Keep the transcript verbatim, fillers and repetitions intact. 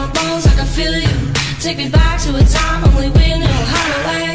my bones, I can feel you. Take me back to a time only we knew how to wait.